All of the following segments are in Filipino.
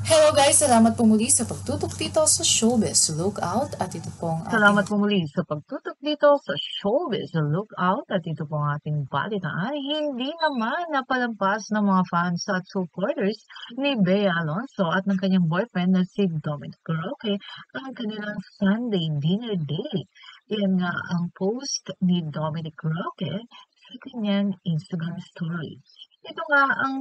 Hello guys! Salamat po muli sa pagtutok dito sa Showbiz Lookout at ito pong Salamat ating po muli sa pagtutok dito sa Showbiz Lookout at ito po ang ating balitaan. Hindi naman napalampas ng mga fans at supporters ni Bea Alonso at ng kanyang boyfriend na si Dominic Roque ang kanilang Sunday dinner date. Yan nga ang post ni Dominic Roque sa kanyang Instagram story. Ito nga ang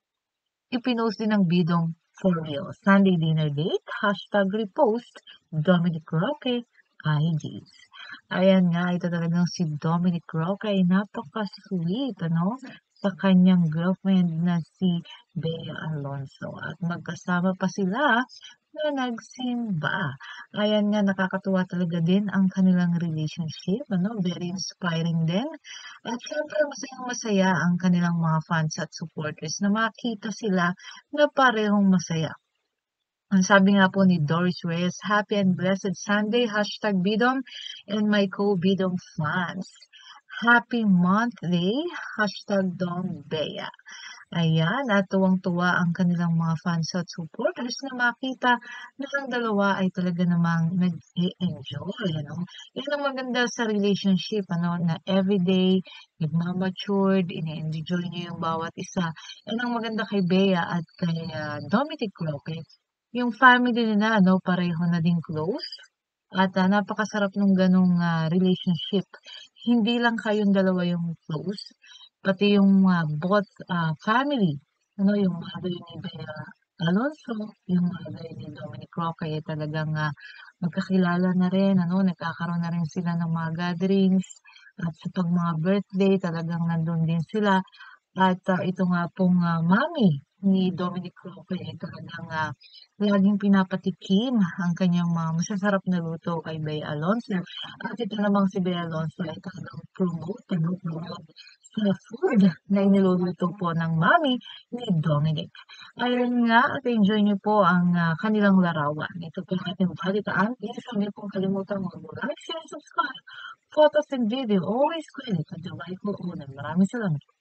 ipinost din ng bidong for real. Sunday dinner date, hashtag repost, Dominic Roque, IGs. Ayan nga, ito talagang si Dominic Roque ay napaka-sweet, sa kanyang girlfriend na si Bea Alonso. At magkasama pa sila na nagsimba. Ayan nga, nakakatuwa talaga din ang kanilang relationship, very inspiring din. At syempre, masayang-masaya ang kanilang mga fans at supporters na makita sila na parehong masaya. Ang sabi nga po ni Doris Reyes, Happy and Blessed Sunday, hashtag Bidom and my co-Bidom fans. Happy Monthly, hashtag Dom Bea. Ayan, at tuwang-tuwa ang kanilang mga fans at supporters na makita na ang dalawa ay talaga namang nag-e-enjoy, Yan ang maganda sa relationship, na everyday, nagmamatured, ine-enjoy niyo yung bawat isa. Yan ang maganda kay Bea at kay Dominic Roque. Yung family nila, pareho na din close. At napakasarap nung ganong relationship. Hindi lang kayong dalawa yung close, pati yung both family, yung mother ni Bea Alonso, yung mother ni Dominic Roque, ay talagang magkakilala na rin, nagkakaroon na rin sila ng mga gatherings, at sa pag mga birthday, talagang nandun din sila. At ito nga pong mami ni Dominic Roque ay talagang laging pinapatikim ang kanyang mga masasarap na luto kay Bea Alonso. At ito namang si Bea Alonso ay talagang promote sa food na iniluluto po ng mami ni Dominic. Ayun nga, at enjoy niyo po ang kanilang larawan. Ito po ang ating balitaan. Please huwag niyo pong kalimutan mag-like, share, subscribe, photos and video. Always credit at the right ko unan. Maraming salamat.